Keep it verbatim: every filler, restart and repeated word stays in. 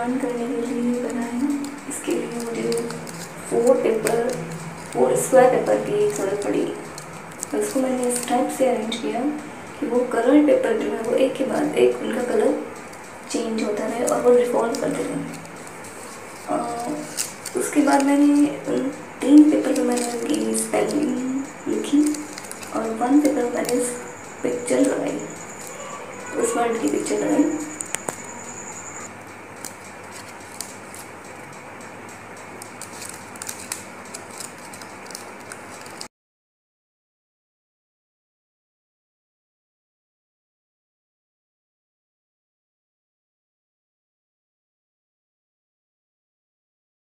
Drawing करने के लिए बनाया। इसके लिए मुझे four paper four square paper की ज़रूरत पड़ी। तो इसको मैंने इस टाइप से अरेंज किया कि वो कलर पेपर जो है वो एक के बाद एक उनका कलर चेंज होता रहे और वो रिवॉल्व करते रहे। उसके बाद मैंने तीन पेपर पर मैंने उनकी स्पेलिंग लिखी और वन पेपर मैंने पिक्चर लगाई, उस वर्ड की पिक्चर लगाई।